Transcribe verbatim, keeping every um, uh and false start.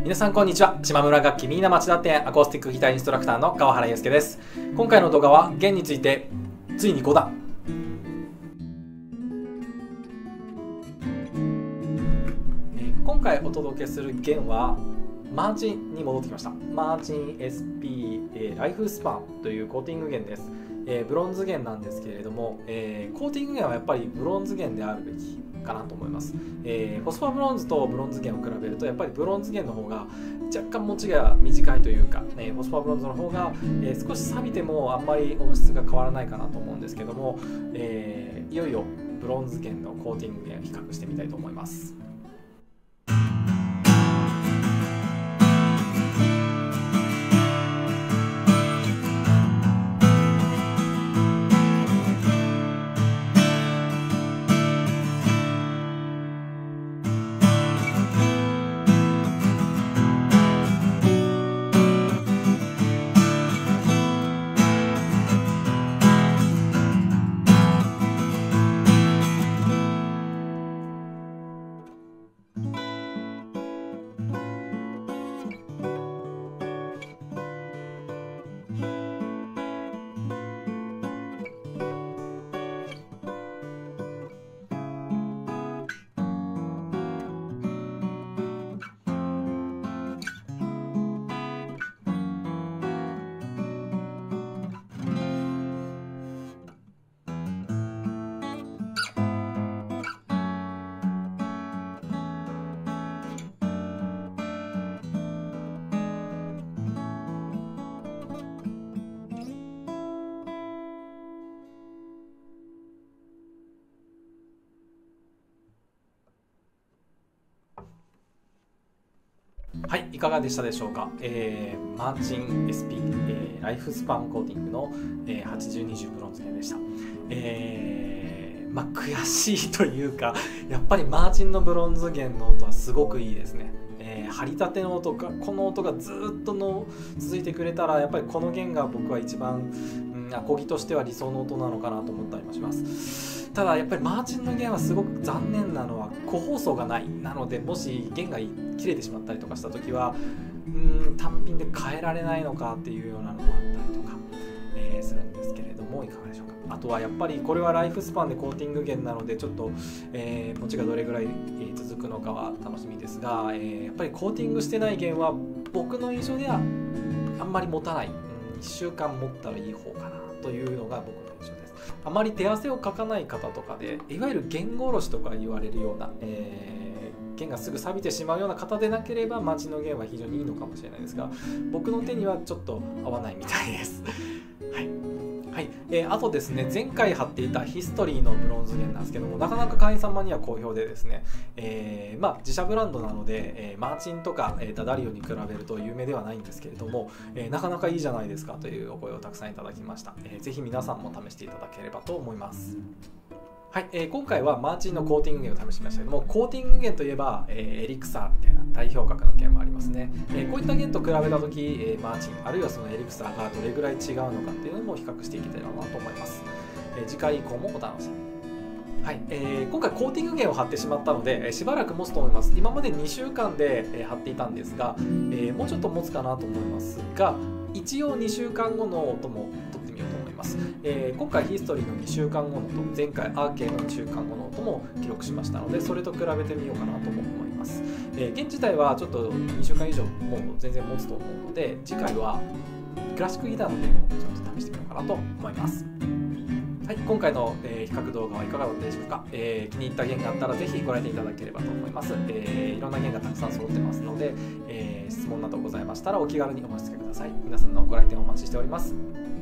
皆さんこんにちは。島村楽器みんな町田店アコースティックギターインストラクターの川原祐介です。今回の動画は弦についてついにごだん。えー、今回お届けする弦はマーチンに戻ってきました。マーチン エスピー、えー、ライフスパンというコーティング弦です。えー、ブロンズ弦なんですけれども、えー、コーティング弦はやっぱりブロンズ弦であるべきかなと思います。えー、フォスファーブロンズとブロンズ弦を比べるとやっぱりブロンズ弦の方が若干持ちが短いというか、ね、フォスファーブロンズの方が、えー、少し錆びてもあんまり音質が変わらないかなと思うんですけども、えー、いよいよブロンズ弦のコーティング弦を比較してみたいと思います。はい、いかがでしたでしょうか。えー、マーチン エスピー、えー、ライフスパンコーティングの、えー、はちじゅうにじゅうブロンズ弦でした。えー、まあ悔しいというか、やっぱりマーチンのブロンズ弦の音はすごくいいですね。えー、張り立ての音が、この音がずっとの続いてくれたら、やっぱりこの弦が僕は一番、うん、アコギとしては理想の音なのかなと思ったりもします。ただやっぱりマーチンの弦はすごく残念なのは個包装がない。なのでもし弦が切れてしまったりとかした時はうーん単品で変えられないのかっていうようなのもあったりとか、えー、するんですけれども、いかがでしょうか。あとはやっぱりこれはライフスパンでコーティング弦なのでちょっと、えー、持ちがどれぐらい続くのかは楽しみですが、えー、やっぱりコーティングしてない弦は僕の印象ではあんまり持たない、うん、いっしゅうかん持ったらいい方かなというのが僕の印象です。あまり手汗をかかない方とかで、いわゆる弦殺しとか言われるような、えー、弦がすぐ錆びてしまうような方でなければマーチンの弦は非常にいいのかもしれないですが、僕の手にはちょっと合わないみたいです。はい、はいえー、あとですね、前回貼っていたヒストリーのブロンズ弦なんですけども、なかなか会員様には好評でですね、えーまあ、自社ブランドなので、えー、マーチンとか、えー、ダダリオに比べると有名ではないんですけれども、えー、なかなかいいじゃないですかというお声をたくさんいただきました。えー、ぜひ皆さんも試していただければと思います。はい、えー、今回はマーチンのコーティング弦を試してみましたけども、コーティング弦といえば、えー、エリクサーみたいな代表格の弦もありますね。えー、こういった弦と比べたとき、えー、マーチンあるいはそのエリクサーがどれぐらい違うのかっていうのも比較していけたらなと思います。えー、次回以降もお楽しみに。はい、えー、今回コーティング弦を貼ってしまったので、えー、しばらく持つと思います。今までにしゅうかんで、えー、貼っていたんですが、えー、もうちょっと持つかなと思いますが、一応にしゅうかんごの音も取ってみようと思います。えー、今回ヒストリーのにしゅうかんごの音、前回アーケーのにしゅうかんごの音も記録しましたので、それと比べてみようかなとも思います。えー、弦自体はちょっとにしゅうかん以上もう全然持つと思うので、次回はクラシックギターの弦をちょっと試してみようかなと思います。はい、今回の、えー、比較動画はいかがだったでしょうか。えー、気に入った弦があったらぜひご来店いただければと思います。えー、いろんな弦がたくさん揃ってますので、えー、質問などございましたらお気軽にお申し付けください。皆さんのご来店をお待ちしております。